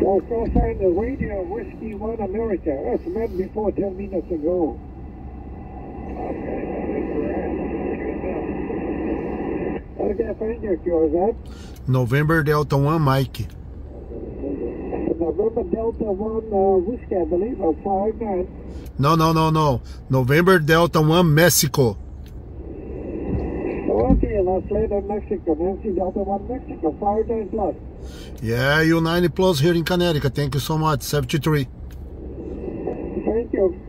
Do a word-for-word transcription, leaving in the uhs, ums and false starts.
Well, call sign the radio Whiskey One America. That's met before ten minutes ago. Okay, thank you. Who is that? November Delta one Mike. November Delta one uh, Whiskey, I believe, or five nine. No, no, no, no. November Delta one Mexico. Okay, let's later Mexico. Nancy Delta one Mexico, five nine plus. Yeah, United Plus here in Connecticut. Thank you so much. seventy-three. Thank you.